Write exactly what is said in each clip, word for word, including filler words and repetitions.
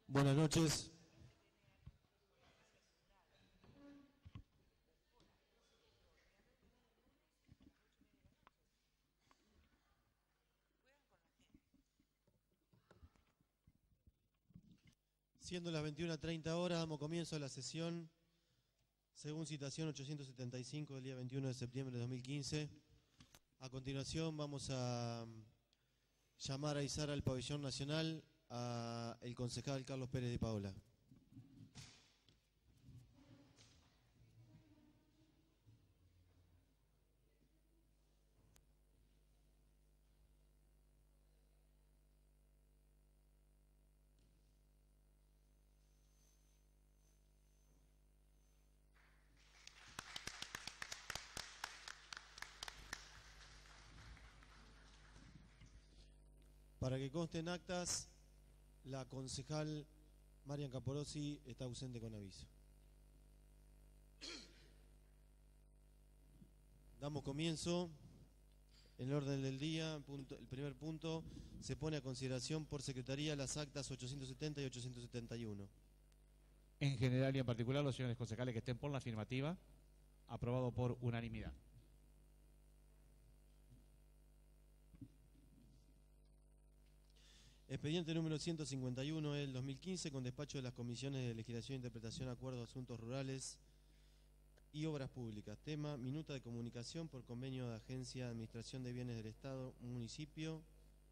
Buenas noches. Siendo las veintiuna treinta horas, damos comienzo a la sesión según citación ochocientos setenta y cinco del día veintiuno de septiembre de dos mil quince. A continuación vamos a llamar a izar al pabellón nacional a el concejal Carlos Pérez de Paola. Para que conste en actas, la concejal Marian Caporosi está ausente con aviso. Damos comienzo. En el orden del día, punto, el primer punto, se pone a consideración por secretaría las actas ochocientos setenta y ochocientos setenta y uno. En general y en particular, los señores concejales que estén por la afirmativa, aprobado por unanimidad. Expediente número ciento cincuenta y uno del dos mil quince, con despacho de las comisiones de legislación, interpretación, acuerdo, asuntos rurales y obras públicas. Tema: minuta de comunicación por convenio de Agencia de Administración de Bienes del Estado, municipio.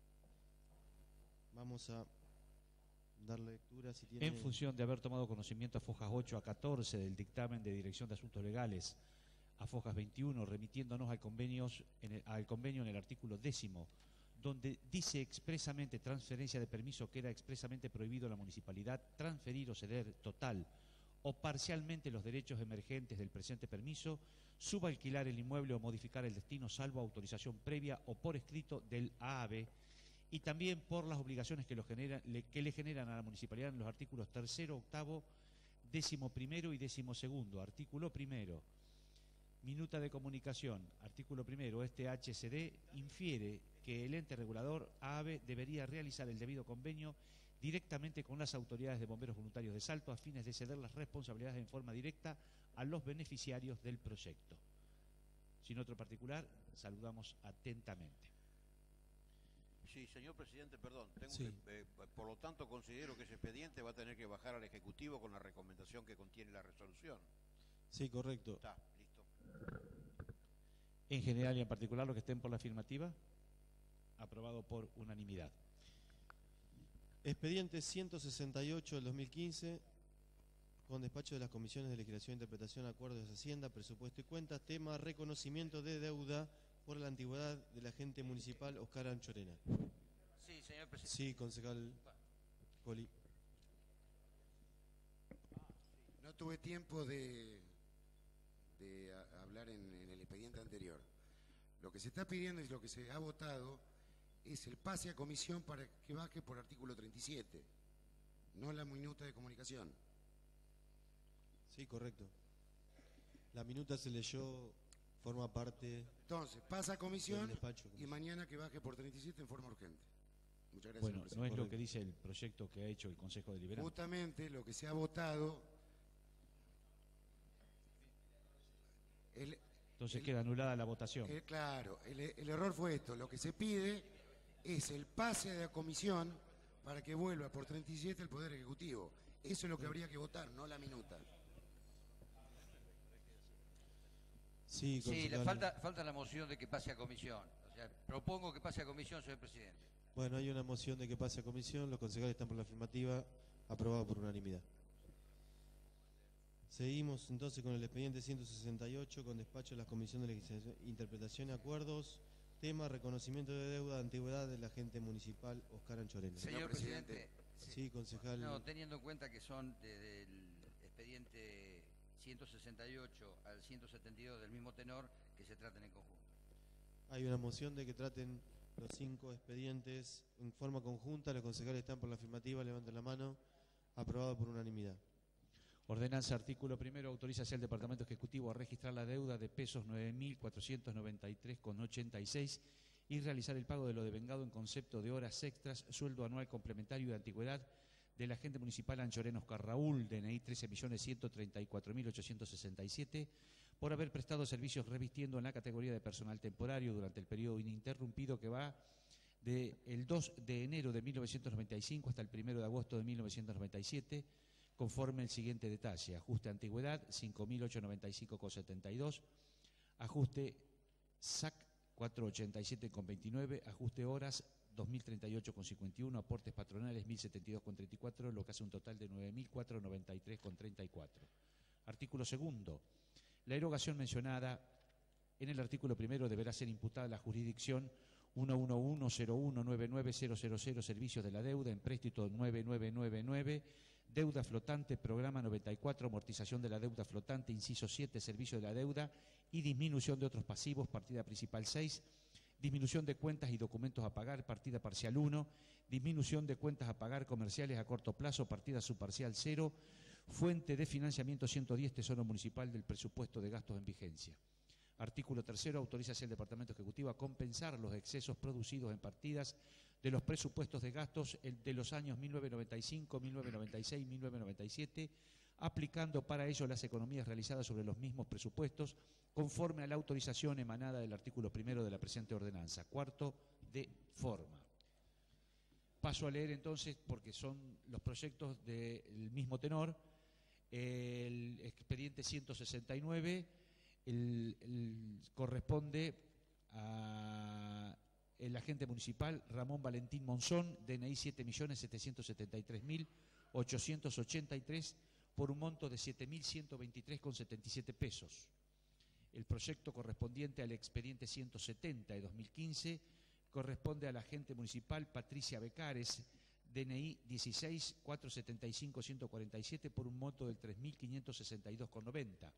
Vamos a darle lectura si tiene... En función de haber tomado conocimiento a fojas ocho a catorce del dictamen de Dirección de Asuntos Legales, a fojas veintiuno, remitiéndonos al convenio en el, al convenio en el artículo décimo, donde dice expresamente transferencia de permiso, queda expresamente prohibido a la municipalidad transferir o ceder total o parcialmente los derechos emergentes del presente permiso, subalquilar el inmueble o modificar el destino salvo autorización previa o por escrito del A A B, y también por las obligaciones que, lo generan, le, que le generan a la municipalidad en los artículos tercero, octavo, décimo primero y décimo segundo. Artículo primero. Minuta de comunicación. Artículo primero. Este H C D infiere que el ente regulador A A B debería realizar el debido convenio directamente con las autoridades de bomberos voluntarios de Salto a fines de ceder las responsabilidades en forma directa a los beneficiarios del proyecto. Sin otro particular, saludamos atentamente. Sí, señor presidente, perdón. Tengo Sí. que, eh, por lo tanto, considero que ese expediente va a tener que bajar al Ejecutivo con la recomendación que contiene la resolución. Sí, correcto. Está, listo. En general y en particular, los que estén por la afirmativa, aprobado por unanimidad. Expediente ciento sesenta y ocho del dos mil quince, con despacho de las comisiones de legislación, interpretación, acuerdos de Hacienda, presupuesto y cuentas. Tema: reconocimiento de deuda por la antigüedad del agente municipal Oscar Anchorena. Sí, señor presidente. Sí, concejal Coli. No tuve tiempo de, de a- hablar en, en el expediente anterior. Lo que se está pidiendo y lo que se ha votado es el pase a comisión para que baje por artículo treinta y siete, no la minuta de comunicación. Sí, correcto. La minuta se leyó, forma parte... Entonces, pasa a comisión Del despacho, y comisión. mañana que baje por treinta y siete en forma urgente. Muchas gracias, Bueno, señor no es presidente. lo que dice el proyecto que ha hecho el Consejo Deliberante. Justamente lo que se ha votado... El, Entonces el- queda anulada la votación. Eh, claro, el, el error fue esto. Lo que se pide es el pase de la comisión para que vuelva por treinta y siete el Poder Ejecutivo. Eso es lo que habría que votar, no la minuta. Sí, Sí, concejal. le falta, falta la moción de que pase a comisión. O sea, propongo que pase a comisión, señor presidente. Bueno, hay una moción de que pase a comisión, los concejales están por la afirmativa, aprobado por unanimidad. Seguimos entonces con el expediente ciento sesenta y ocho, con despacho de las comisiones de legislación, interpretación y acuerdos. Tema: reconocimiento de deuda de antigüedad del agente municipal Oscar Anchorena. Señor, Señor presidente. presidente. Sí, concejal. No, teniendo en cuenta que son de- del expediente ciento sesenta y ocho al ciento setenta y dos del mismo tenor, que se traten en conjunto. Hay una moción de que traten los cinco expedientes en forma conjunta. Los concejales están por la afirmativa, levanten la mano. Aprobado por unanimidad. Ordenanza, artículo primero, autoriza al Departamento Ejecutivo a registrar la deuda de pesos nueve mil cuatrocientos noventa y tres con ochenta y seis y realizar el pago de lo devengado en concepto de horas extras, sueldo anual complementario de antigüedad del agente municipal Anchorena Oscar Raúl, D N I trece millones ciento treinta y cuatro mil ochocientos sesenta y siete, por haber prestado servicios revistiendo en la categoría de personal temporario durante el periodo ininterrumpido que va del dos de enero de mil novecientos noventa y cinco hasta el primero de agosto de mil novecientos noventa y siete, conforme el siguiente detalle: ajuste antigüedad cinco mil ochocientos noventa y cinco con setenta y dos, ajuste S A C cuatrocientos ochenta y siete con veintinueve, ajuste horas dos mil treinta y ocho con cincuenta y uno, aportes patronales mil setenta y dos con treinta y cuatro, lo que hace un total de nueve mil cuatrocientos noventa y tres con treinta y cuatro. Artículo segundo. La erogación mencionada en el artículo primero deberá ser imputada a la jurisdicción uno uno uno cero uno nueve nueve cero cero cero, servicios de la deuda, empréstito nueve nueve nueve nueve, deuda flotante, programa noventa y cuatro, amortización de la deuda flotante, inciso siete, servicio de la deuda y disminución de otros pasivos, partida principal seis, disminución de cuentas y documentos a pagar, partida parcial uno, disminución de cuentas a pagar comerciales a corto plazo, partida subparcial cero, fuente de financiamiento ciento diez, Tesoro Municipal del presupuesto de gastos en vigencia. Artículo tercero. Autoriza al Departamento Ejecutivo a compensar los excesos producidos en partidas de los presupuestos de gastos de los años mil novecientos noventa y cinco, mil novecientos noventa y seis, mil novecientos noventa y siete, aplicando para ello las economías realizadas sobre los mismos presupuestos, conforme a la autorización emanada del artículo primero de la presente ordenanza. Cuarto, de forma. Paso a leer entonces, porque son los proyectos del mismo tenor, el expediente ciento sesenta y nueve, el, el, corresponde a el agente municipal Ramón Valentín Monzón, D N I siete millones setecientos setenta y tres mil ochocientos ochenta y tres, por un monto de siete mil ciento veintitrés con setenta y siete pesos. El proyecto correspondiente al expediente ciento setenta de dos mil quince corresponde a la agente municipal Patricia Becares, D N I dieciséis cuatrocientos setenta y cinco ciento cuarenta y siete, por un monto del tres mil quinientos sesenta y dos con noventa.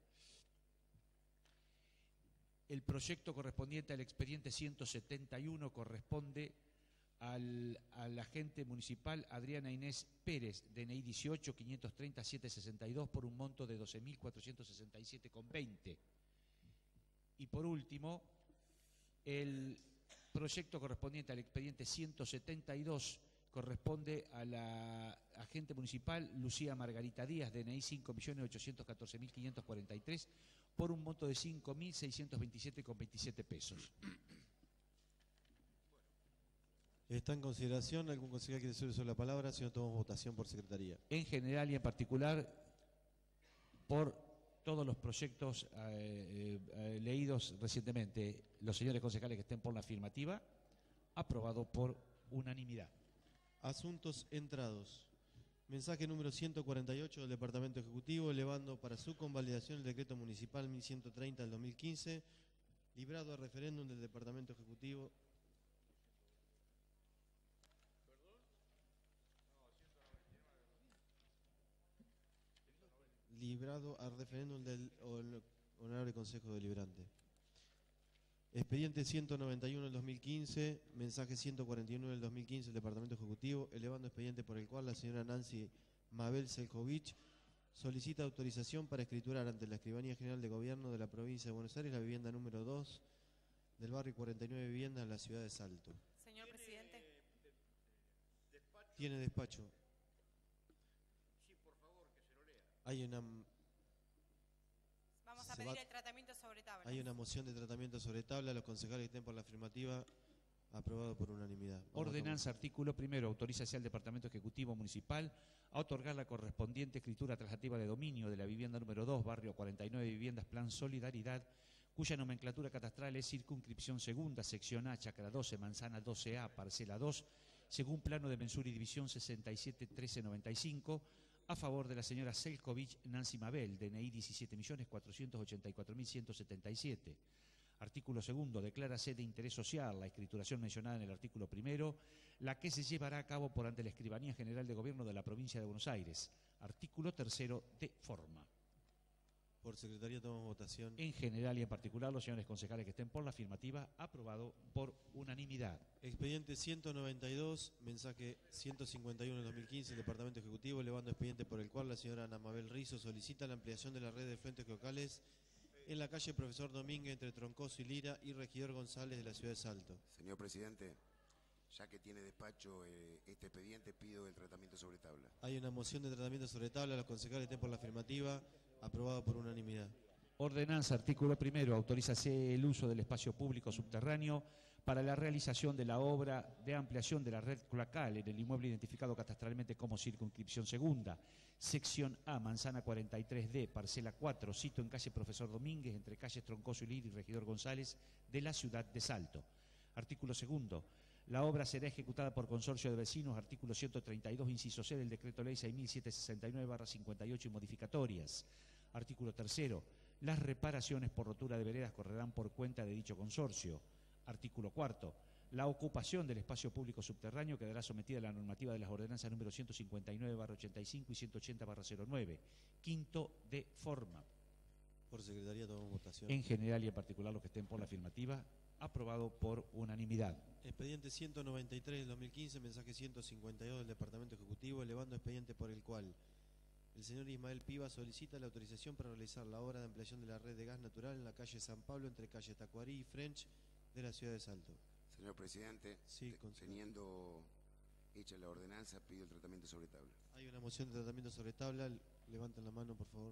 El proyecto correspondiente al expediente ciento setenta y uno corresponde al, al agente municipal Adriana Inés Pérez, D N I dieciocho quinientos treinta setecientos sesenta y dos, por un monto de doce mil cuatrocientos sesenta y siete con veinte. Y por último, el proyecto correspondiente al expediente ciento setenta y dos corresponde a la agente municipal Lucía Margarita Díaz, D N I cinco millones ochocientos catorce mil quinientos cuarenta y tres, por un monto de cinco mil seiscientos veintisiete con veintisiete pesos. Está en consideración. ¿Algún concejal quiere hacer uso de la palabra? Si no, tomamos votación por secretaría. En general y en particular por todos los proyectos eh, eh, leídos recientemente. Los señores concejales que estén por la afirmativa, aprobado por unanimidad. Asuntos entrados. Mensaje número ciento cuarenta y ocho del Departamento Ejecutivo, elevando para su convalidación el decreto municipal mil ciento treinta del dos mil quince, librado a referéndum del Departamento Ejecutivo. Librado a referéndum del Honorable Consejo Deliberante. Expediente ciento noventa y uno del dos mil quince, mensaje ciento cuarenta y nueve del dos mil quince del Departamento Ejecutivo, elevando expediente por el cual la señora Nancy Mabel Selkovich solicita autorización para escriturar ante la Escribanía General de Gobierno de la Provincia de Buenos Aires la vivienda número dos del barrio cuarenta y nueve Viviendas en la ciudad de Salto. Señor presidente. Tiene despacho. Sí, por favor, que se lo lea. Hay una... Vamos a Se pedir va- el tratamiento sobre tabla. Hay una moción de tratamiento sobre tabla. Los concejales que estén por la afirmativa, aprobado por unanimidad. Vamos a Ordenanza, artículo primero, autoriza al Departamento Ejecutivo Municipal a otorgar la correspondiente escritura traslativa de dominio de la vivienda número dos, barrio cuarenta y nueve Viviendas, Plan Solidaridad, cuya nomenclatura catastral es circunscripción segunda, sección A, chacra doce, manzana doce A, parcela dos, según plano de mensura y división sesenta y siete trece noventa y cinco, a favor de la señora Selkovich Nancy Mabel, D N I diecisiete millones cuatrocientos ochenta y cuatro mil ciento setenta y siete. Artículo segundo, declárase de interés social la escrituración mencionada en el artículo primero, la que se llevará a cabo por ante la Escribanía General de Gobierno de la Provincia de Buenos Aires. Artículo tercero, de forma. Por secretaría tomamos votación. En general y en particular, los señores concejales que estén por la afirmativa, aprobado por unanimidad. Expediente ciento noventa y dos, mensaje ciento cincuenta y uno del dos mil quince, el Departamento Ejecutivo, elevando expediente por el cual la señora Ana Mabel Rizo solicita la ampliación de la red de frentes locales en la calle Profesor Domínguez entre Troncoso y Lira y Regidor González de la ciudad de Salto. Señor presidente, ya que tiene despacho eh, este expediente, pido el tratamiento sobre tabla. Hay una moción de tratamiento sobre tabla. Los concejales estén por la afirmativa. Aprobado por unanimidad. Ordenanza, artículo primero, autorízase el uso del espacio público subterráneo para la realización de la obra de ampliación de la red cloacal en el inmueble identificado catastralmente como circunscripción segunda, sección A, manzana cuarenta y tres D, parcela cuatro, sito en calle Profesor Domínguez, entre calles Troncoso y Lir y Regidor González, de la ciudad de Salto. Artículo segundo. La obra será ejecutada por consorcio de vecinos, artículo ciento treinta y dos, inciso C del Decreto Ley seis mil setecientos sesenta y nueve barra cincuenta y ocho y modificatorias. Artículo tercero. Las reparaciones por rotura de veredas correrán por cuenta de dicho consorcio. Artículo cuarto. La ocupación del espacio público subterráneo quedará sometida a la normativa de las ordenanzas número ciento cincuenta y nueve barra ochenta y cinco y ciento ochenta barra cero nueve. Quinto, de forma. Por secretaría tomamos votación. En general y en particular los que estén por la afirmativa, aprobado por unanimidad. Expediente ciento noventa y tres del dos mil quince, mensaje ciento cincuenta y dos del Departamento Ejecutivo, elevando expediente por el cual el señor Ismael Piva solicita la autorización para realizar la obra de ampliación de la red de gas natural en la calle San Pablo, entre calle Tacuarí y French de la ciudad de Salto. Señor presidente, Sí, te- concejal. teniendo hecha la ordenanza, pido el tratamiento sobre tabla. Hay una moción de tratamiento sobre tabla. Levanten la mano, por favor.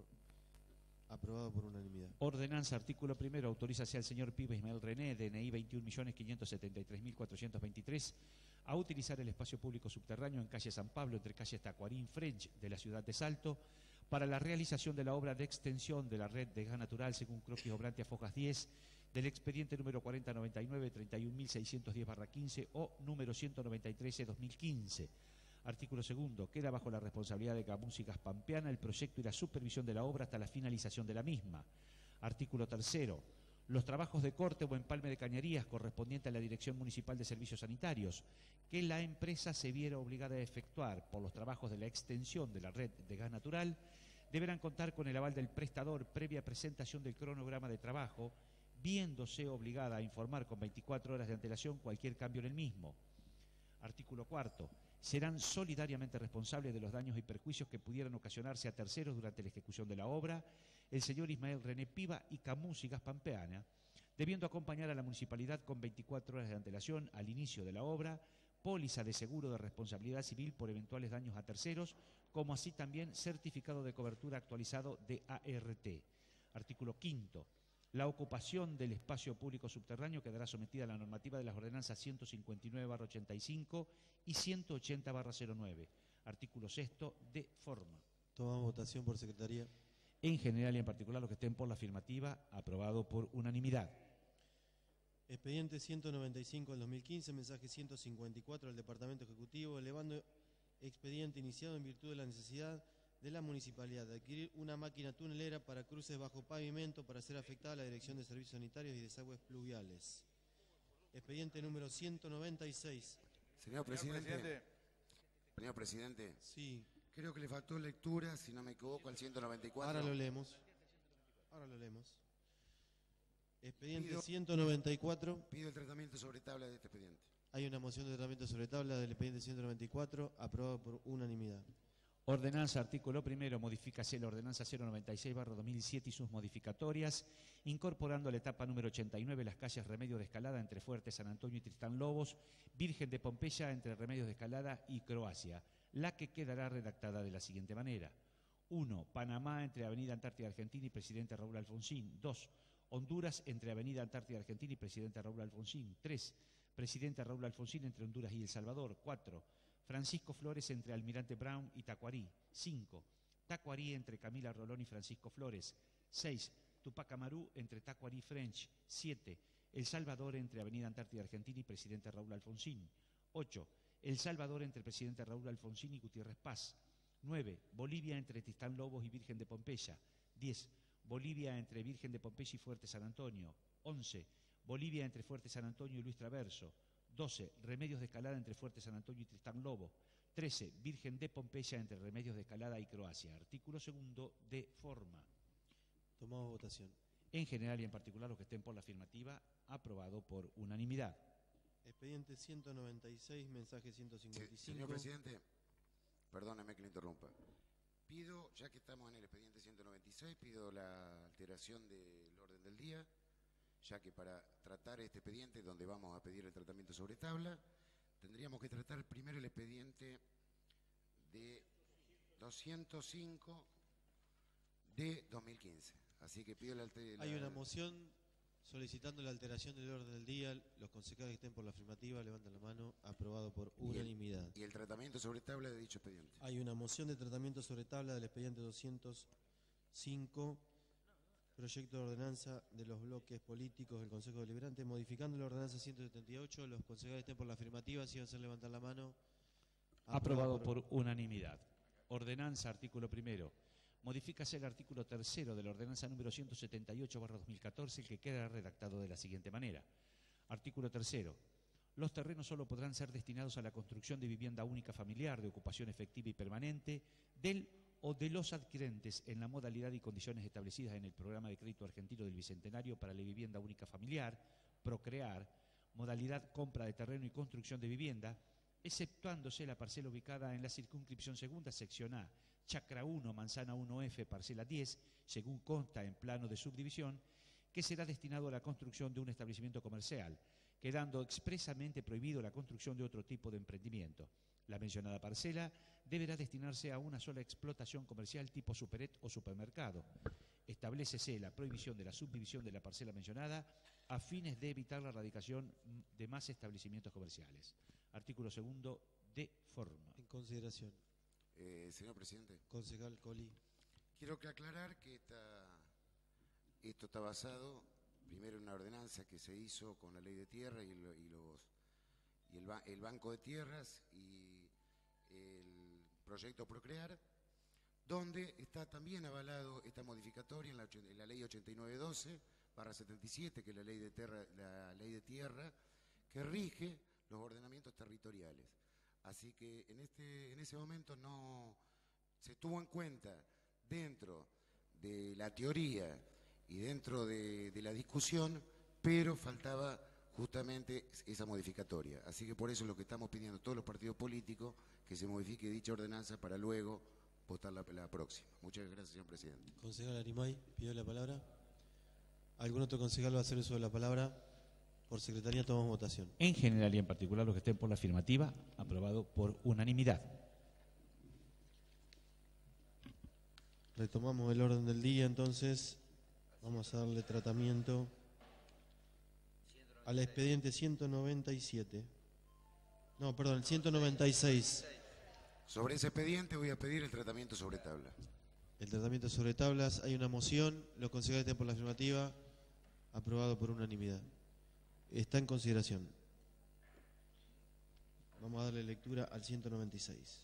Aprobado por unanimidad. Ordenanza, artículo primero, autorízase al señor Piva Ismael René, D N I veintiún millones quinientos setenta y tres mil cuatrocientos veintitrés, a utilizar el espacio público subterráneo en calle San Pablo, entre calles Tacuarín French de la ciudad de Salto, para la realización de la obra de extensión de la red de gas natural según Croquis Obrantia Fojas diez, del expediente número cuarenta noventa y nueve treinta y un mil seiscientos diez barra quince o número ciento noventa y tres barra dos mil quince. Artículo segundo. Queda bajo la responsabilidad de Camúsicas Pampeana el proyecto y la supervisión de la obra hasta la finalización de la misma. Artículo tercero. Los trabajos de corte o empalme de cañerías correspondientes a la Dirección Municipal de Servicios Sanitarios, que la empresa se viera obligada a efectuar por los trabajos de la extensión de la red de gas natural, deberán contar con el aval del prestador previa presentación del cronograma de trabajo, viéndose obligada a informar con veinticuatro horas de antelación cualquier cambio en el mismo. Artículo cuarto. Serán solidariamente responsables de los daños y perjuicios que pudieran ocasionarse a terceros durante la ejecución de la obra el señor Ismael René Piva y Camúsicas Pampeana, debiendo acompañar a la municipalidad con veinticuatro horas de antelación al inicio de la obra, póliza de seguro de responsabilidad civil por eventuales daños a terceros, como así también certificado de cobertura actualizado de A R T. Artículo quinto. La ocupación del espacio público subterráneo quedará sometida a la normativa de las ordenanzas ciento cincuenta y nueve barra ochenta y cinco y ciento ochenta barra cero nueve. Artículo sexto, de forma. Tomamos votación por secretaría. En general y en particular los que estén por la afirmativa, aprobado por unanimidad. Expediente ciento noventa y cinco del dos mil quince, mensaje ciento cincuenta y cuatro del Departamento Ejecutivo, elevando expediente iniciado en virtud de la necesidad de la municipalidad de adquirir una máquina tunelera para cruces bajo pavimento para ser afectada a la Dirección de Servicios Sanitarios y Desagües Pluviales. Expediente número ciento noventa y seis. Señor presidente, señor presidente, Sí, creo que le faltó lectura, si no me equivoco, al ciento noventa y cuatro. ahora lo leemos. Ahora lo leemos. Expediente Pido- ciento noventa y cuatro. Pido el tratamiento sobre tabla de este expediente. Hay una moción de tratamiento sobre tabla del expediente ciento noventa y cuatro, aprobado por unanimidad. Ordenanza, artículo primero, modifícase la ordenanza cero noventa y seis barra dos mil siete y sus modificatorias, incorporando a la etapa número ochenta y nueve las calles Remedios de Escalada entre Fuerte San Antonio y Tristán Lobos, Virgen de Pompeya entre Remedios de Escalada y Croacia, la que quedará redactada de la siguiente manera. uno. Panamá entre Avenida Antártida Argentina y Presidente Raúl Alfonsín. dos. Honduras entre Avenida Antártida Argentina y Presidente Raúl Alfonsín. tres. Presidente Raúl Alfonsín entre Honduras y El Salvador. cuatro. Francisco Flores entre Almirante Brown y Tacuarí. cinco. Tacuarí entre Camila Rolón y Francisco Flores. seis. Tupac Amaru entre Tacuarí y French. siete. El Salvador entre Avenida Antártida Argentina y Presidente Raúl Alfonsín. ocho. El Salvador entre Presidente Raúl Alfonsín y Gutiérrez Paz. nueve. Bolivia entre Tristán Lobos y Virgen de Pompeya. diez. Bolivia entre Virgen de Pompeya y Fuerte San Antonio. once. Bolivia entre Fuerte San Antonio y Luis Traverso. doce. Remedios de Escalada entre Fuerte San Antonio y Tristán Lobo. trece. Virgen de Pompeya entre Remedios de Escalada y Croacia. Artículo segundo, de forma. Tomamos votación. En general y en particular los que estén por la afirmativa, aprobado por unanimidad. Expediente ciento noventa y seis, mensaje ciento cincuenta y Se- cinco. Señor presidente, perdóneme que le interrumpa. Pido, ya que estamos en el expediente ciento noventa y seis, pido la alteración del orden del día, ya que para tratar este expediente donde vamos a pedir el tratamiento sobre tabla, tendríamos que tratar primero el expediente de doscientos cinco de dos mil quince. Así que pido la, la Hay una moción solicitando la alteración del orden del día. Los concejales que estén por la afirmativa levanten la mano. Aprobado por unanimidad. Y el tratamiento sobre tabla de dicho expediente. Hay una moción de tratamiento sobre tabla del expediente doscientos cinco, proyecto de ordenanza de los bloques políticos del Consejo Deliberante, modificando la ordenanza ciento setenta y ocho. Los concejales que estén por la afirmativa, si van a hacer levantar la mano. Aprobado por unanimidad. Ordenanza, artículo primero. Modifícase el artículo tercero de la ordenanza número ciento setenta y ocho barra dos mil catorce, el que queda redactado de la siguiente manera. Artículo tercero. Los terrenos solo podrán ser destinados a la construcción de vivienda única familiar de ocupación efectiva y permanente del o de los adquirentes en la modalidad y condiciones establecidas en el programa de crédito argentino del Bicentenario para la vivienda única familiar, Procrear, modalidad compra de terreno y construcción de vivienda, exceptuándose la parcela ubicada en la circunscripción segunda, sección A, Chacra uno, Manzana uno F, parcela diez, según consta en plano de subdivisión, que será destinado a la construcción de un establecimiento comercial, quedando expresamente prohibido la construcción de otro tipo de emprendimiento. La mencionada parcela deberá destinarse a una sola explotación comercial tipo superet o supermercado. Establécese la prohibición de la subdivisión de la parcela mencionada a fines de evitar la radicación de más establecimientos comerciales. Artículo segundo de forma. En consideración. Eh, señor presidente. Concejal Coli. Quiero que aclarar que esta, esto está basado primero en una ordenanza que se hizo con la ley de tierra y, lo, y, los, y el, el Banco de Tierras y el proyecto Procrear, donde está también avalado esta modificatoria en la, en la ley ochenta y nueve doce barra setenta y siete, que es la ley de tierra, la ley de tierra que rige los ordenamientos territoriales. Así que en, este, en ese momento no se tuvo en cuenta dentro de la teoría y dentro de, de la discusión, pero faltaba justamente esa modificatoria. Así que por eso es lo que estamos pidiendo todos los partidos políticos, que se modifique dicha ordenanza para luego votar la, la próxima. Muchas gracias, señor presidente. Concejal Arimay, pidió la palabra. ¿Algún otro concejal va a hacer uso de la palabra? Por secretaría tomamos votación. En general y en particular los que estén por la afirmativa, aprobado por unanimidad. Retomamos el orden del día, entonces vamos a darle tratamiento al expediente ciento noventa y siete. No, perdón, el ciento noventa y seis. Sobre ese expediente voy a pedir el tratamiento sobre tabla. El tratamiento sobre tablas, hay una moción, los concejales estén por la afirmativa, aprobado por unanimidad. Está en consideración. Vamos a darle lectura al ciento noventa y seis.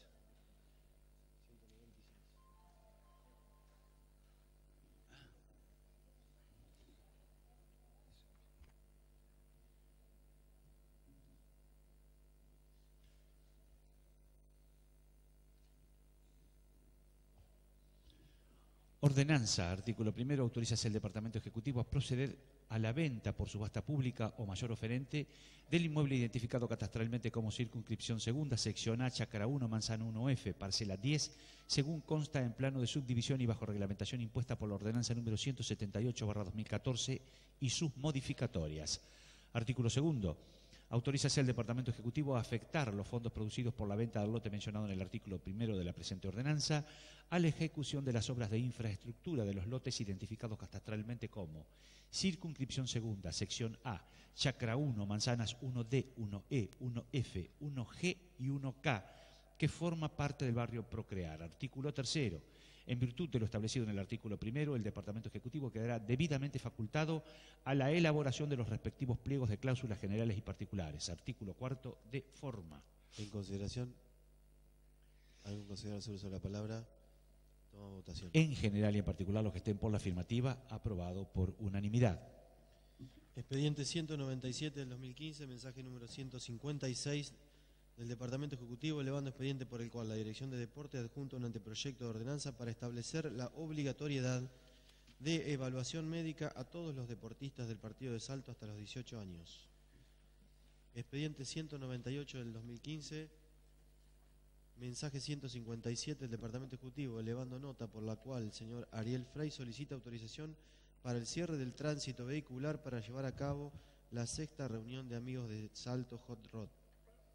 Ordenanza, artículo primero, autoriza al Departamento Ejecutivo a proceder a la venta por subasta pública o mayor oferente del inmueble identificado catastralmente como circunscripción segunda, sección A, Chacra uno, Manzana uno F, parcela diez, según consta en plano de subdivisión y bajo reglamentación impuesta por la ordenanza número ciento setenta y ocho barra dos mil catorce y sus modificatorias. Artículo segundo. Autorízase al Departamento Ejecutivo a afectar los fondos producidos por la venta del lote mencionado en el artículo primero de la presente ordenanza a la ejecución de las obras de infraestructura de los lotes identificados catastralmente como circunscripción segunda, sección A, Chacra uno, Manzanas uno D, uno E, uno F, uno G y uno K, que forma parte del barrio Procrear. Artículo tercero. En virtud de lo establecido en el artículo primero, el Departamento Ejecutivo quedará debidamente facultado a la elaboración de los respectivos pliegos de cláusulas generales y particulares. Artículo cuarto de forma. En consideración. ¿Algún concejal hace uso de la palabra? Toma votación. En general y en particular los que estén por la afirmativa, aprobado por unanimidad. Expediente ciento noventa y siete del dos mil quince, mensaje número ciento cincuenta y seis del Departamento Ejecutivo, elevando expediente por el cual la Dirección de Deporte adjunta un anteproyecto de ordenanza para establecer la obligatoriedad de evaluación médica a todos los deportistas del partido de Salto hasta los dieciocho años. Expediente ciento noventa y ocho del dos mil quince, mensaje ciento cincuenta y siete del Departamento Ejecutivo, elevando nota por la cual el señor Ariel Frey solicita autorización para el cierre del tránsito vehicular para llevar a cabo la sexta reunión de amigos de Salto Hot Rod.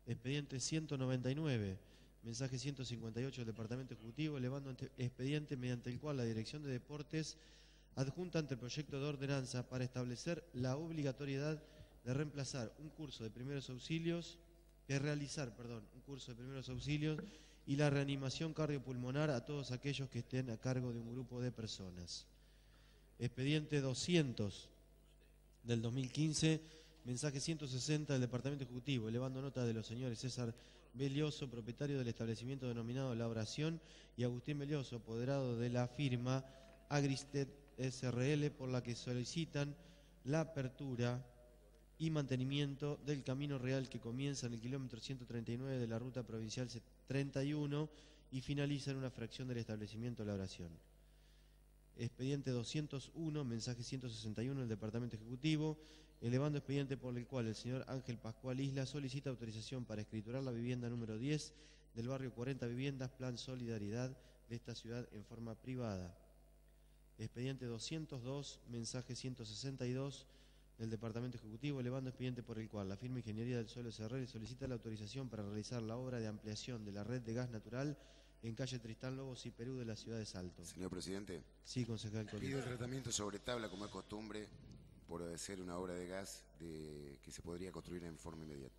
Expediente ciento noventa y nueve, mensaje ciento cincuenta y ocho del Departamento Ejecutivo, elevando ante- expediente mediante el cual la Dirección de Deportes adjunta ante el proyecto de ordenanza para establecer la obligatoriedad de reemplazar un curso de primeros auxilios, de realizar, perdón, un curso de primeros auxilios y la reanimación cardiopulmonar a todos aquellos que estén a cargo de un grupo de personas. Expediente doscientos del dos mil quince, mensaje ciento sesenta del Departamento Ejecutivo, elevando nota de los señores César Belioso, propietario del establecimiento denominado La Oración, y Agustín Belioso, apoderado de la firma Agristed S R L, por la que solicitan la apertura y mantenimiento del camino real que comienza en el kilómetro ciento treinta y nueve de la ruta provincial treinta y uno y finaliza en una fracción del establecimiento La Oración. Expediente doscientos uno, mensaje ciento sesenta y uno del Departamento Ejecutivo, elevando expediente por el cual el señor Ángel Pascual Isla solicita autorización para escriturar la vivienda número diez del barrio cuarenta Viviendas, Plan Solidaridad de esta ciudad en forma privada. Expediente doscientos dos, mensaje ciento sesenta y dos del Departamento Ejecutivo, elevando expediente por el cual la firma Ingeniería del Suelo S R L solicita la autorización para realizar la obra de ampliación de la red de gas natural en calle Tristán Lobos y Perú de la ciudad de Salto. Señor presidente, Sí, concejal pido Colín. el tratamiento sobre tabla, como es costumbre, por ser una obra de gas de, que se podría construir en forma inmediata.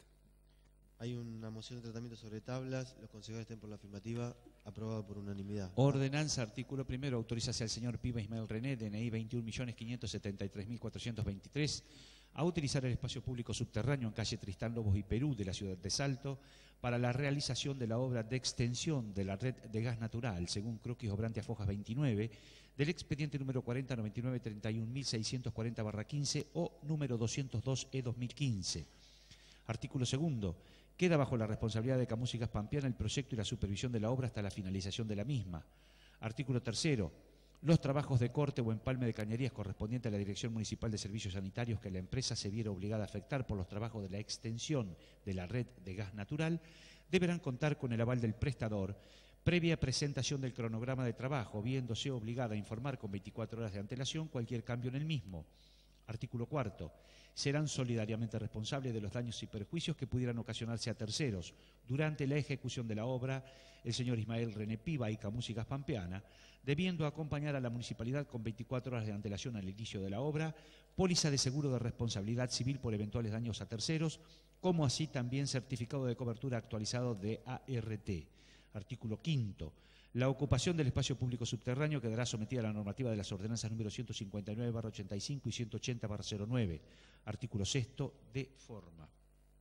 Hay una moción de tratamiento sobre tablas, los concejales estén por la afirmativa, aprobado por unanimidad. Ordenanza, artículo primero, autoriza al señor Piva Ismael René, D N I veintiún millones quinientos setenta y tres mil cuatrocientos veintitrés, a utilizar el espacio público subterráneo en calle Tristán Lobos y Perú de la ciudad de Salto para la realización de la obra de extensión de la red de gas natural, según croquis obrante a Fojas veintinueve, del expediente número cuarenta noventa y nueve treinta y un mil seiscientos cuarenta barra quince o número doscientos dos E dos mil quince. Artículo segundo. Queda bajo la responsabilidad de Camúsicas Pampeana el proyecto y la supervisión de la obra hasta la finalización de la misma. Artículo tercero. Los trabajos de corte o empalme de cañerías correspondientes a la Dirección Municipal de Servicios Sanitarios que la empresa se viera obligada a afectar por los trabajos de la extensión de la red de gas natural deberán contar con el aval del prestador previa presentación del cronograma de trabajo, viéndose obligada a informar con veinticuatro horas de antelación cualquier cambio en el mismo. Artículo cuarto. Serán solidariamente responsables de los daños y perjuicios que pudieran ocasionarse a terceros durante la ejecución de la obra el señor Ismael René Piva y Camúsicas Pampeana, debiendo acompañar a la municipalidad con veinticuatro horas de antelación al inicio de la obra, póliza de seguro de responsabilidad civil por eventuales daños a terceros, como así también certificado de cobertura actualizado de A R T. Artículo quinto. La ocupación del espacio público subterráneo quedará sometida a la normativa de las ordenanzas número ciento cincuenta y nueve barra ochenta y cinco y ciento ochenta barra cero nueve. Artículo sexto, de forma.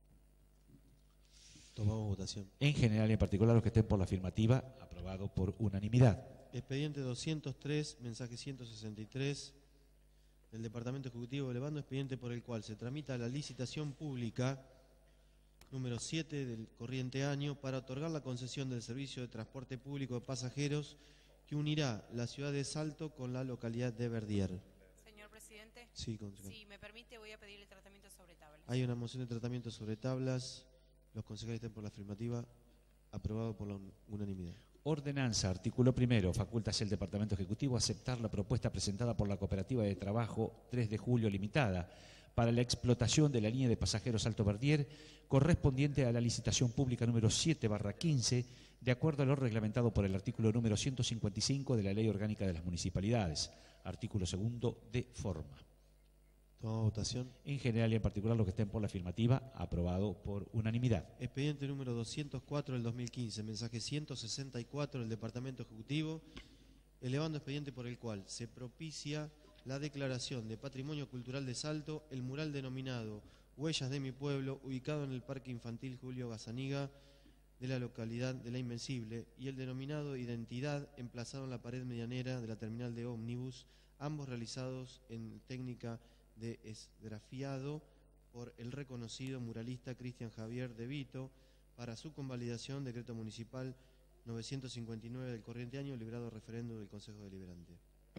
Tomamos votación. En general y en particular los que estén por la afirmativa, aprobado por unanimidad. Expediente doscientos tres, mensaje ciento sesenta y tres del Departamento Ejecutivo, elevando expediente por el cual se tramita la licitación pública número siete del corriente año para otorgar la concesión del servicio de transporte público de pasajeros que unirá la ciudad de Salto con la localidad de Verdier. Señor presidente, Sí, concejal. si me permite, voy a pedir el tratamiento sobre tablas. Hay una moción de tratamiento sobre tablas. Los concejales estén por la afirmativa. Aprobado por la un- unanimidad. Ordenanza, artículo primero, faculta al Departamento Ejecutivo aceptar la propuesta presentada por la Cooperativa de Trabajo tres de julio Limitada para la explotación de la línea de pasajeros Alto Verdier correspondiente a la licitación pública número siete barra quince, de acuerdo a lo reglamentado por el artículo número ciento cincuenta y cinco de la Ley Orgánica de las Municipalidades. Artículo segundo, de forma. Tomamos votación. En general y en particular los que estén por la afirmativa, aprobado por unanimidad. Expediente número doscientos cuatro del dos mil quince, mensaje ciento sesenta y cuatro del Departamento Ejecutivo, elevando expediente por el cual se propicia la declaración de Patrimonio Cultural de Salto, el mural denominado Huellas de mi Pueblo, ubicado en el Parque Infantil Julio Gazzaniga de la localidad de La Invencible, y el denominado Identidad, emplazado en la pared medianera de la terminal de ómnibus, ambos realizados en técnica de esgrafiado por el reconocido muralista Cristian Javier de Vito, para su convalidación, decreto municipal novecientos cincuenta y nueve del corriente año, librado referendo del Consejo Deliberante.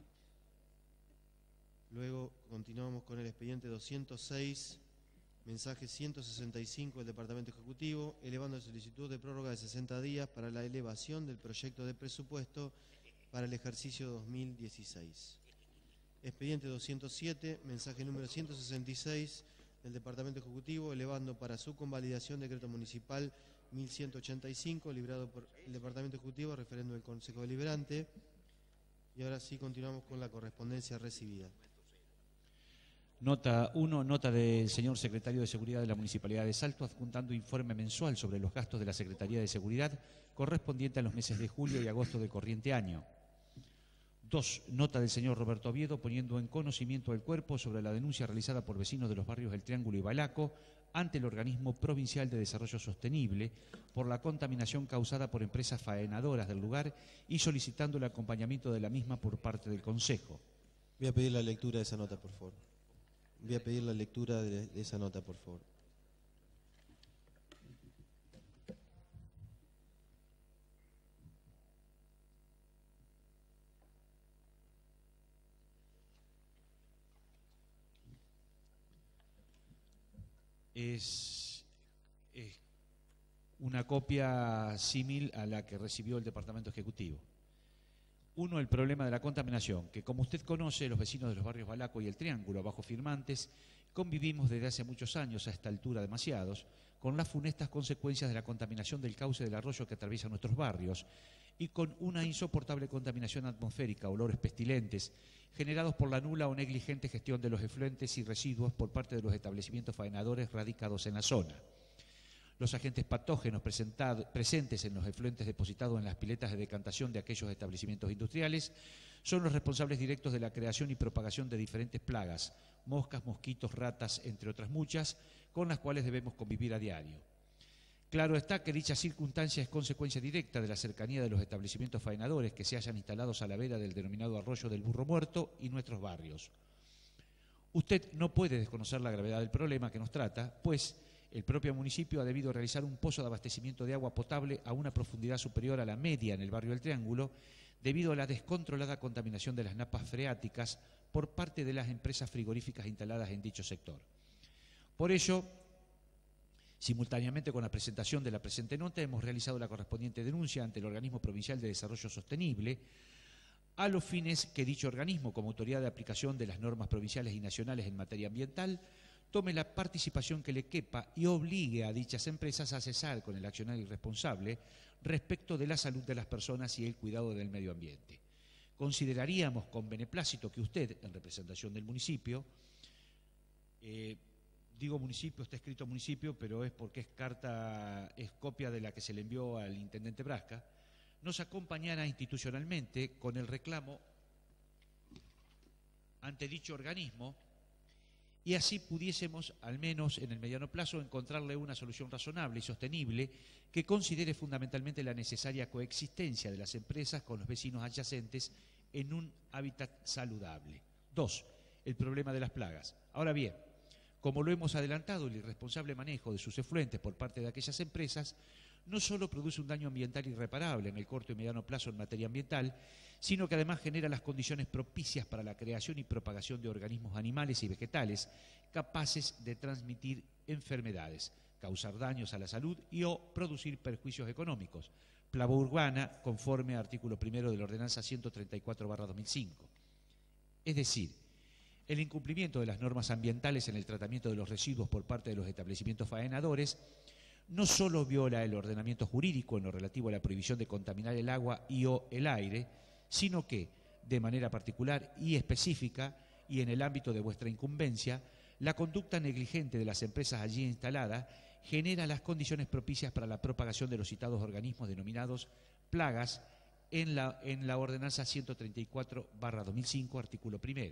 Luego continuamos con el expediente doscientos seis, mensaje ciento sesenta y cinco del Departamento Ejecutivo, elevando solicitud de prórroga de sesenta días para la elevación del proyecto de presupuesto para el ejercicio dos mil dieciséis. Expediente doscientos siete, mensaje número ciento sesenta y seis del Departamento Ejecutivo, elevando para su convalidación decreto municipal mil ciento ochenta y cinco, librado por el Departamento Ejecutivo, referendo del Consejo Deliberante. Y ahora sí continuamos con la correspondencia recibida. Nota uno, nota del señor Secretario de Seguridad de la Municipalidad de Salto, adjuntando informe mensual sobre los gastos de la Secretaría de Seguridad correspondiente a los meses de julio y agosto del corriente año. Dos, nota del señor Roberto Oviedo, poniendo en conocimiento del cuerpo sobre la denuncia realizada por vecinos de los barrios El Triángulo y Balaco ante el Organismo Provincial de Desarrollo Sostenible por la contaminación causada por empresas faenadoras del lugar y solicitando el acompañamiento de la misma por parte del Consejo. Voy a pedir la lectura de esa nota, por favor. Voy a pedir la lectura de, de esa nota, por favor. Es, es una copia símil a la que recibió el Departamento Ejecutivo. Uno, el problema de la contaminación, que como usted conoce, los vecinos de los barrios Balaco y El Triángulo, bajo firmantes, convivimos desde hace muchos años, a esta altura demasiados, con las funestas consecuencias de la contaminación del cauce del arroyo que atraviesa nuestros barrios y con una insoportable contaminación atmosférica, olores pestilentes, generados por la nula o negligente gestión de los efluentes y residuos por parte de los establecimientos faenadores radicados en la zona. Los agentes patógenos presentes en los efluentes depositados en las piletas de decantación de aquellos establecimientos industriales son los responsables directos de la creación y propagación de diferentes plagas, moscas, mosquitos, ratas, entre otras muchas, con las cuales debemos convivir a diario. Claro está que dicha circunstancia es consecuencia directa de la cercanía de los establecimientos faenadores que se hayan instalados a la vera del denominado arroyo del Burro Muerto y nuestros barrios. Usted no puede desconocer la gravedad del problema que nos trata, pues el propio municipio ha debido realizar un pozo de abastecimiento de agua potable a una profundidad superior a la media en el barrio del Triángulo, debido a la descontrolada contaminación de las napas freáticas por parte de las empresas frigoríficas instaladas en dicho sector. Por ello, simultáneamente con la presentación de la presente nota, hemos realizado la correspondiente denuncia ante el Organismo Provincial de Desarrollo Sostenible, a los fines que dicho organismo, como autoridad de aplicación de las normas provinciales y nacionales en materia ambiental, tome la participación que le quepa y obligue a dichas empresas a cesar con el accionar irresponsable respecto de la salud de las personas y el cuidado del medio ambiente. Consideraríamos con beneplácito que usted, en representación del municipio, eh, digo municipio, está escrito municipio, pero es porque es carta, es copia de la que se le envió al intendente Brasca, nos acompañara institucionalmente con el reclamo ante dicho organismo y así pudiésemos, al menos en el mediano plazo, encontrarle una solución razonable y sostenible que considere fundamentalmente la necesaria coexistencia de las empresas con los vecinos adyacentes en un hábitat saludable. Dos, el problema de las plagas. Ahora bien, como lo hemos adelantado, el irresponsable manejo de sus efluentes por parte de aquellas empresas no solo produce un daño ambiental irreparable en el corto y mediano plazo en materia ambiental, sino que además genera las condiciones propicias para la creación y propagación de organismos animales y vegetales capaces de transmitir enfermedades, causar daños a la salud y o producir perjuicios económicos. Plaga urbana, conforme a artículo primero de la Ordenanza ciento treinta y cuatro barra dos mil cinco. Es decir, el incumplimiento de las normas ambientales en el tratamiento de los residuos por parte de los establecimientos faenadores no solo viola el ordenamiento jurídico en lo relativo a la prohibición de contaminar el agua y o el aire, sino que, de manera particular y específica, y en el ámbito de vuestra incumbencia, la conducta negligente de las empresas allí instaladas genera las condiciones propicias para la propagación de los citados organismos denominados plagas en la, en la Ordenanza ciento treinta y cuatro barra dos mil cinco, artículo primero.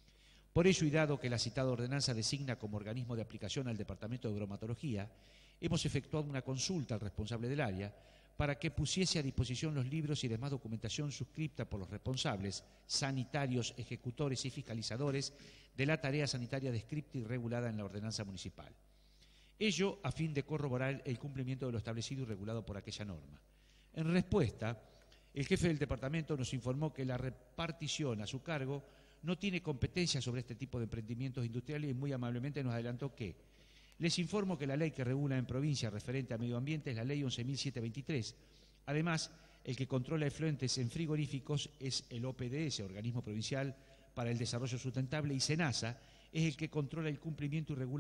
Por ello, y dado que la citada ordenanza designa como organismo de aplicación al Departamento de Bromatología, hemos efectuado una consulta al responsable del área para que pusiese a disposición los libros y demás documentación suscripta por los responsables, sanitarios, ejecutores y fiscalizadores de la tarea sanitaria descripta y regulada en la ordenanza municipal. Ello a fin de corroborar el cumplimiento de lo establecido y regulado por aquella norma. En respuesta, el jefe del departamento nos informó que la repartición a su cargo no tiene competencia sobre este tipo de emprendimientos industriales y muy amablemente nos adelantó que les informo que la ley que regula en provincia referente a medio ambiente es la ley once mil setecientos veintitrés. Además, el que controla efluentes en frigoríficos es el O P D S, Organismo Provincial para el Desarrollo Sustentable, y SENASA es el que controla el cumplimiento y regula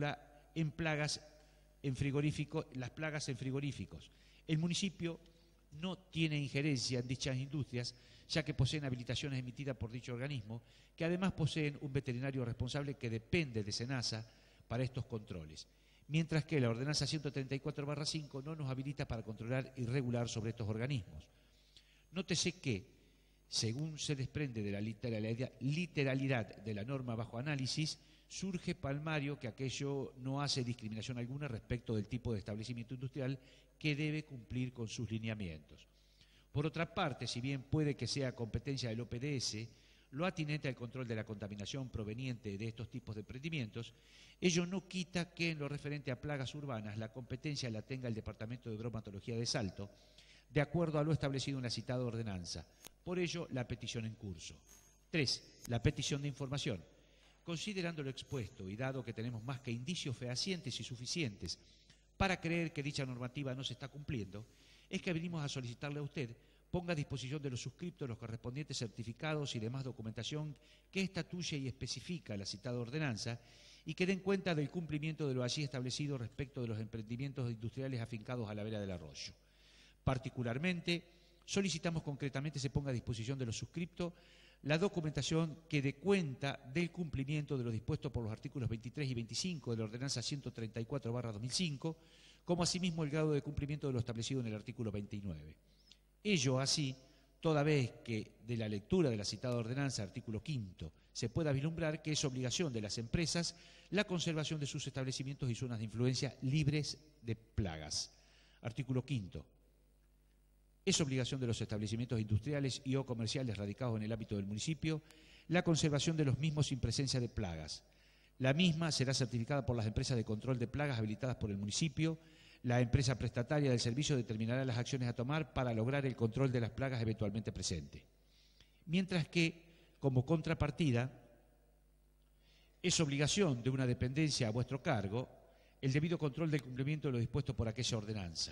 en plagas en frigorífico, las plagas en frigoríficos. El municipio no tiene injerencia en dichas industrias, ya que poseen habilitaciones emitidas por dicho organismo, que además poseen un veterinario responsable que depende de SENASA para estos controles, mientras que la ordenanza ciento treinta y cuatro barra cinco no nos habilita para controlar y regular sobre estos organismos. Nótese que, según se desprende de la literalidad, literalidad de la norma bajo análisis, surge palmario que aquello no hace discriminación alguna respecto del tipo de establecimiento industrial que debe cumplir con sus lineamientos. Por otra parte, si bien puede que sea competencia del O P D S, lo atinente al control de la contaminación proveniente de estos tipos de emprendimientos, ello no quita que en lo referente a plagas urbanas la competencia la tenga el Departamento de Bromatología de Salto, de acuerdo a lo establecido en la citada ordenanza. Por ello, la petición en curso. Tres. La petición de información. Considerando lo expuesto y dado que tenemos más que indicios fehacientes y suficientes para creer que dicha normativa no se está cumpliendo, es que venimos a solicitarle a usted ponga a disposición de los suscriptos los correspondientes certificados y demás documentación que estatuye y especifica la citada ordenanza y que den cuenta del cumplimiento de lo allí establecido respecto de los emprendimientos industriales afincados a la vera del arroyo. Particularmente, solicitamos concretamente se ponga a disposición de los suscriptos la documentación que dé cuenta del cumplimiento de lo dispuesto por los artículos veintitrés y veinticinco de la ordenanza ciento treinta y cuatro barra dos mil cinco, como asimismo el grado de cumplimiento de lo establecido en el artículo veintinueve. Ello así, toda vez que de la lectura de la citada ordenanza, artículo quinto, se pueda vislumbrar que es obligación de las empresas la conservación de sus establecimientos y zonas de influencia libres de plagas. Artículo quinto. Es obligación de los establecimientos industriales y o comerciales radicados en el ámbito del municipio la conservación de los mismos sin presencia de plagas. La misma será certificada por las empresas de control de plagas habilitadas por el municipio. La empresa prestataria del servicio determinará las acciones a tomar para lograr el control de las plagas eventualmente presentes. Mientras que, como contrapartida, es obligación de una dependencia a vuestro cargo el debido control del cumplimiento de lo dispuesto por aquella ordenanza.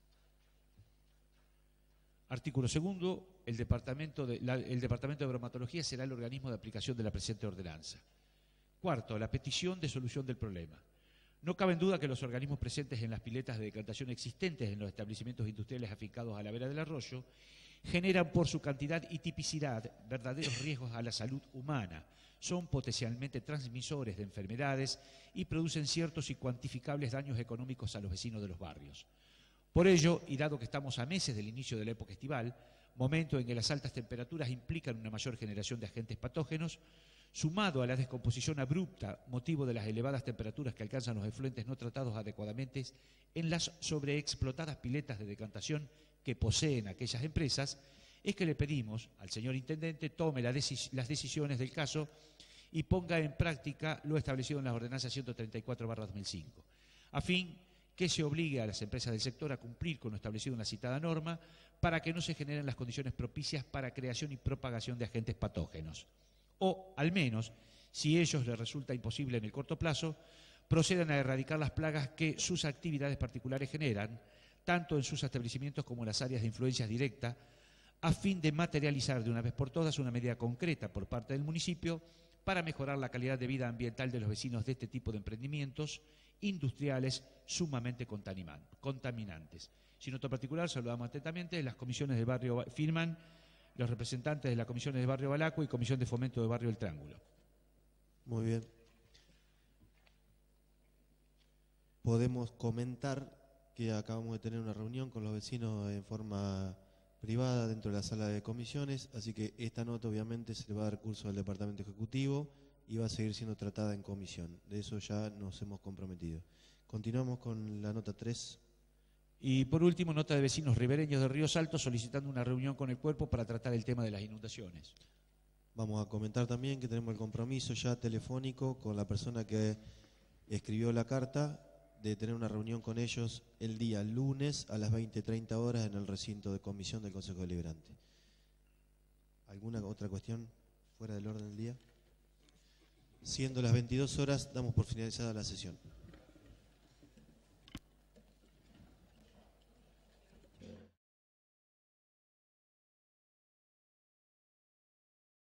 Artículo segundo. El Departamento de, la, el Departamento de Bromatología será el organismo de aplicación de la presente ordenanza. Cuarto, la petición de solución del problema. No cabe en duda que los organismos presentes en las piletas de decantación existentes en los establecimientos industriales afincados a la vera del arroyo generan por su cantidad y tipicidad verdaderos riesgos a la salud humana, son potencialmente transmisores de enfermedades y producen ciertos y cuantificables daños económicos a los vecinos de los barrios. Por ello, y dado que estamos a meses del inicio de la época estival, momento en que las altas temperaturas implican una mayor generación de agentes patógenos, sumado a la descomposición abrupta, motivo de las elevadas temperaturas que alcanzan los efluentes no tratados adecuadamente en las sobreexplotadas piletas de decantación que poseen aquellas empresas, es que le pedimos al señor Intendente tome la decis- las decisiones del caso y ponga en práctica lo establecido en la ordenanza ciento treinta y cuatro barra dos mil cinco, a fin que se obligue a las empresas del sector a cumplir con lo establecido en la citada norma para que no se generen las condiciones propicias para creación y propagación de agentes patógenos. O, al menos, si ellos les resulta imposible en el corto plazo, procedan a erradicar las plagas que sus actividades particulares generan, tanto en sus establecimientos como en las áreas de influencia directa, a fin de materializar de una vez por todas una medida concreta por parte del municipio para mejorar la calidad de vida ambiental de los vecinos de este tipo de emprendimientos industriales sumamente contaminantes. Sin otro particular, saludamos atentamente las comisiones del barrio, firman los representantes de las comisiones del barrio Balacua y Comisión de Fomento del barrio El Triángulo. Muy bien. Podemos comentar que acabamos de tener una reunión con los vecinos en forma privada dentro de la sala de comisiones, así que esta nota obviamente se le va a dar curso al Departamento Ejecutivo y va a seguir siendo tratada en comisión. De eso ya nos hemos comprometido. Continuamos con la nota tres. Y por último, nota de vecinos ribereños de Río Salto solicitando una reunión con el cuerpo para tratar el tema de las inundaciones. Vamos a comentar también que tenemos el compromiso ya telefónico con la persona que escribió la carta de tener una reunión con ellos el día lunes a las veinte treinta horas en el recinto de comisión del Consejo Deliberante. ¿Alguna otra cuestión fuera del orden del día? Siendo las veintidós horas, damos por finalizada la sesión.